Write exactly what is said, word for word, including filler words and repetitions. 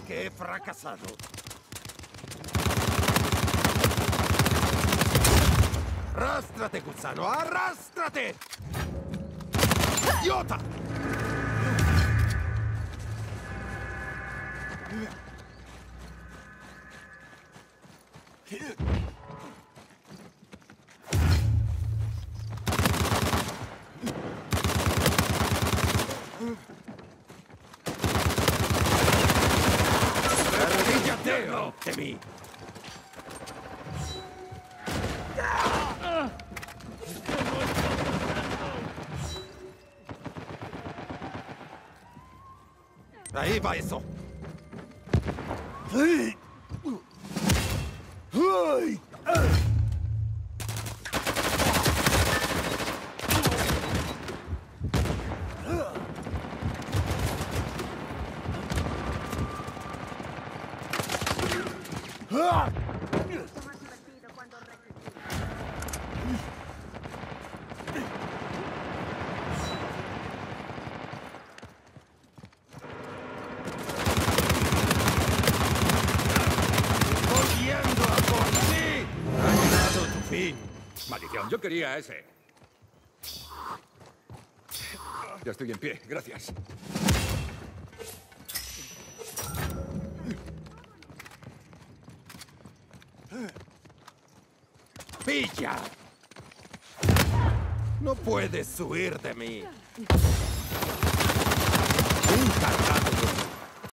que he fracasado. ¡Arrástrate, gusano! ¡Arrástrate! ¡Idiota! ¡Arrodíllate ante mí! Ahí va eso. ¡Ay! ¡Ay! ¡Ah! Maldición, yo quería ese. Ya estoy en pie, gracias. ¡Pilla! No puedes huir de mí. Un cargado.